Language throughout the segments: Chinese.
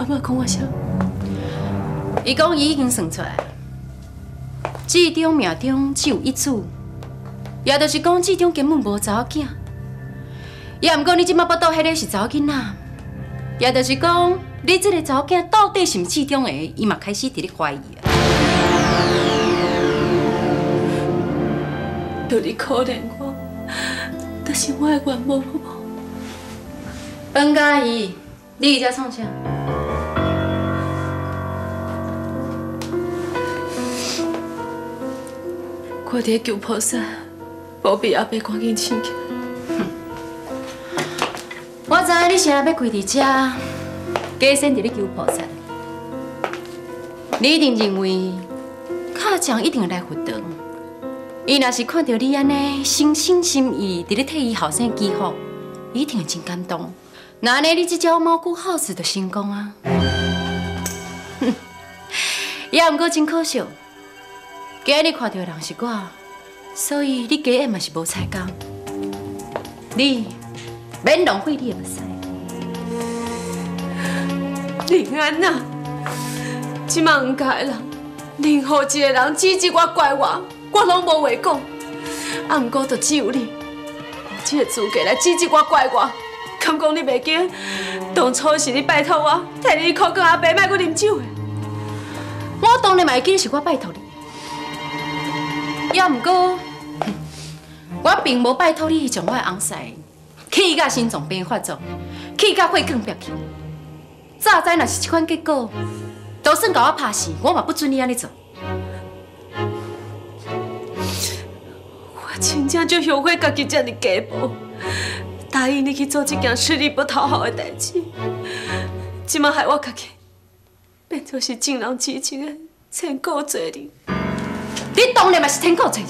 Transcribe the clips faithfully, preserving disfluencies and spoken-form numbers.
阿妈讲我啥？ 伊讲伊已经算出来，志中命中只有一子，也就是讲志中根本无查某囝。也毋过你即摆报道迄个是查某囡仔，也就是讲你即个查某囝到底是毋志中的，伊嘛开始伫咧怀疑啊。 就你可怜我，但是我的愿望好无？ 本家姨，你遮创啥？ 我伫求菩萨，保庇阿伯赶紧醒起来。 我知影你现在要跪伫遮，假先伫咧求菩萨。你一定认为卡强一定会来佛堂，伊若是看到你安尼心心心意伫咧替伊后生祈福，伊一定会真感动。那安尼你这招猫骨好事就成功啊！哼，也毋过真可惜，今日看到的人是我，所以你家宴嘛是无采工。你免浪费你的目屎。 林安娜，即马黄家的人，任何一个人指责我、怪我，我拢无话讲。啊，毋过就只有你，有这个资格来指责我、怪我。敢讲你袂记？当初是你拜托我，替你考教阿伯莫去啉酒的。 我当然嘛会记是我拜托你，也毋过，我并无拜托你将我的翁婿气甲心脏病发作，气甲血管憋气。早知若是这款结果，就算甲我拍死，我嘛不准你安尼做。 我真正就后悔家己这么家暴，答应你去做这件吃力不讨好的代志，即马害我家己变做是众人之前的千古罪人。 你当然嘛是天cou罪人，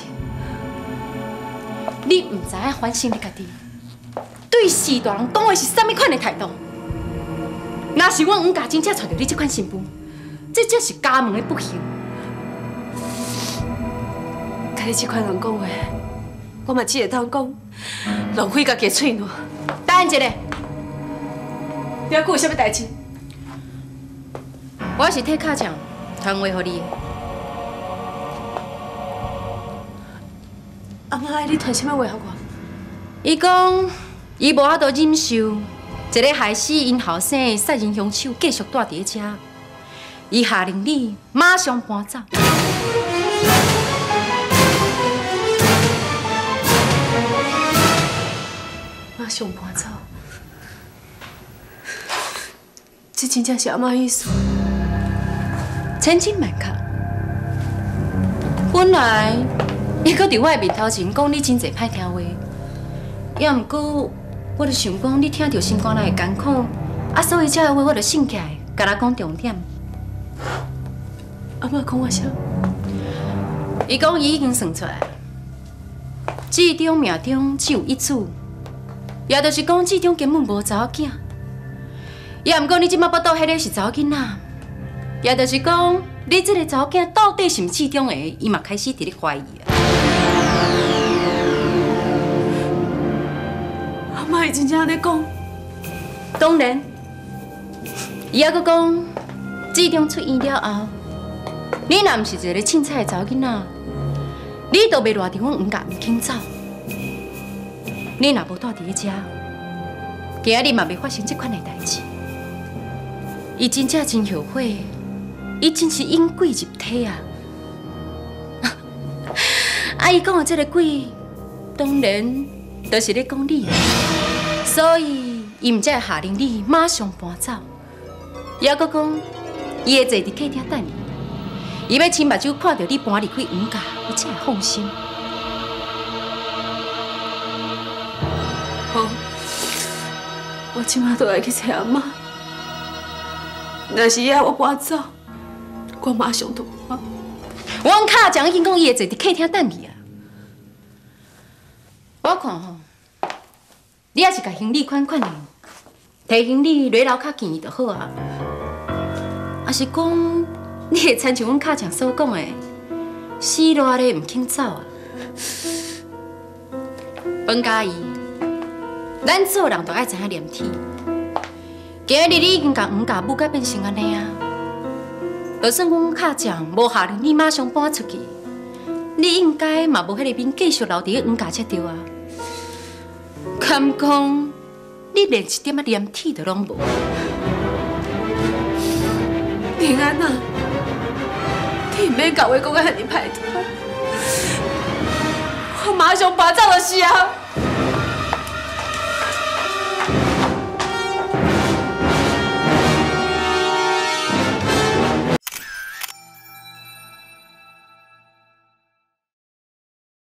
你唔知影反省你家己，对四大人讲的是啥物款的态度？若是阮黄家真正找到你这款新妇，这就是家门的不幸。 甲你这款人讲话，我嘛只会当讲浪费家己的嘴软。 答应一下， 你还有啥物代志？ 我是替卡匠传话给你的。 阿妈，你传啥物话给我？ 伊讲伊无法度忍受一个害死因后生的杀人凶手继续住伫遮，伊下令你马上搬走。 马上搬走？这真正是阿妈意思？ 千真万确。本来伊搁伫我的面头前讲你真侪歹听话，也毋过我就想讲你听到心肝内的艰苦，啊，所以这个话我就醒起来，甲你讲重点。 阿妈讲我啥？ 伊讲伊已经算出来，志中命中只有一子，也就是讲志中根本无查某囝。也毋过你即摆报道迄个是查某囡仔，也就是讲你这个查某囝到底是毋志中的，伊嘛开始伫咧怀疑啊。 阿妈伊真正安尼讲？ 当然，伊还佫讲志中出院了后，你若毋是一个凊彩的查某囡仔，你都袂赖伫阮黄家毋肯走。你若无住伫咧遮，今日嘛袂发生这款的代志。伊真正真后悔，伊真是阴鬼入体啊！啊，伊讲的这个鬼，当然就是咧讲你，所以伊毋才会下令你马上搬走。伊还佫讲，伊会坐伫客厅等你，伊要亲目睭看到你搬离开黄家，伊才会放心。 好，我即马就来去找阿妈。若是要我搬走，我马上就搬。 阮卡匠已经讲伊会坐伫客厅等你啊。我看吼，你也是甲行李款款的，摕行李落楼骹见伊就好啊。啊是讲，你会参像阮卡匠所讲的，死赖咧唔肯走啊。本家姨，咱做人都爱知影念天。 今日你已经甲黄家母改变成安尼啊！就算阮卡匠无下令你马上搬出去，你应该嘛无迄个面继续留伫黄家才对啊！敢讲你连一点仔黏体都拢无？ 平安啊！你唔免甲我讲个遐尼歹听，我马上搬走就是啊！